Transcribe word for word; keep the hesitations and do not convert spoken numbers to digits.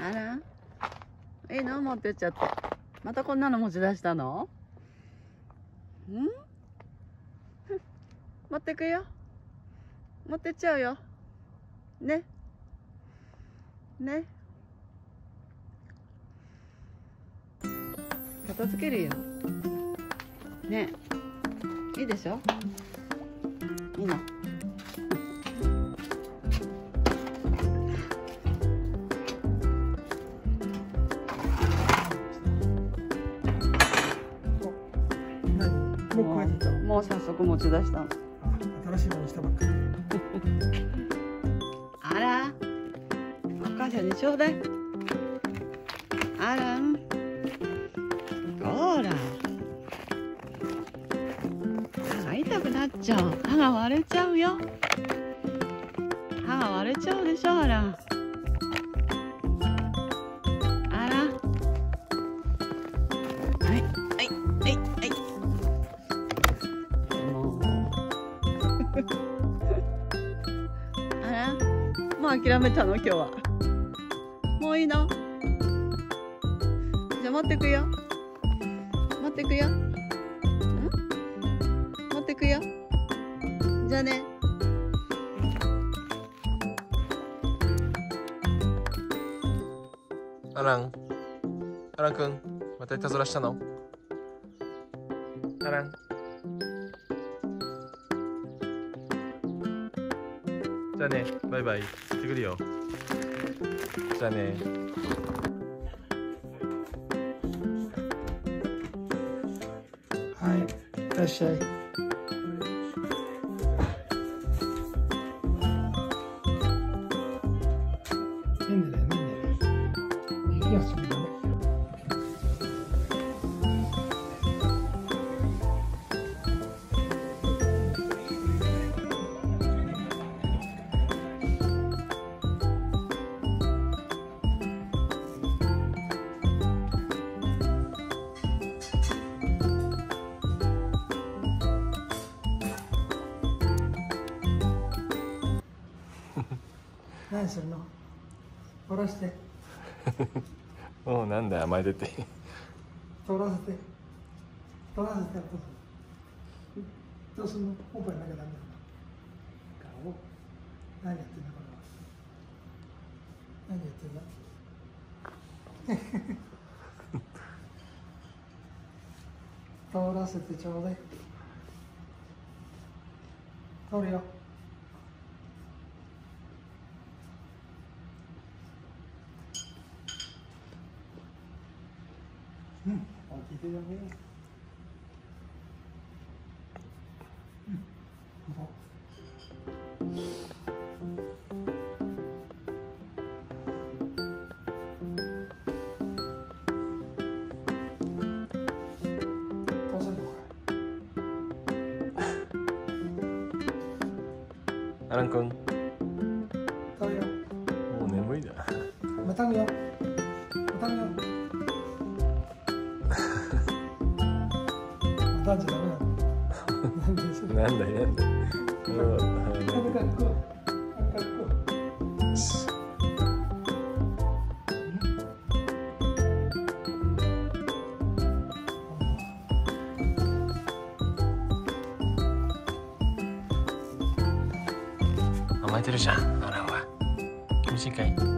あら、いいの持ってっちゃって。またこんなの持ち出したの？ん？持ってくよ。持ってっちゃうよ。ね。ね。片付けるよ。ね。いいでしょ？いいの。 もうこうやってた。 もう早速持ち出したの。 新しいものにしたばっかり。 あら、お母さんにちょうだい。あらん。ほら。歯が痛くなっちゃう。歯が割れちゃうよ。歯が割れちゃうでしょ、あら。あら。はい、はい、はい、はい。あら、もう諦めたの今日は。もういいの？じゃあ持ってくよ。持ってくよ。ん？持ってくよ。じゃあね。 アラン、アランくん、またいたずらしたの？アラン。じゃあね、バイバイ。行ってくるよ。じゃあね。 はい、いらっしゃい。変だね、変だね。いや、そうだね。何するの？下ろして。 もうなんだよ、甘えてて。 取らせて。取らせて。どうするの？おっぱいなきゃダメなの。顔。何やってんだこれは。何やってんだ。取らせてちょうだい。取るよ。うん、大きい手だね。うん、ここ。倒せるのかい。 アランくん、 取るよ。 もう眠いだ。 またぐよ。またぐよ。またんじゃダメなの。なんでそれ。 なんだいなんだい。もう甘えてるじゃん、アランは。気持ちいいかい？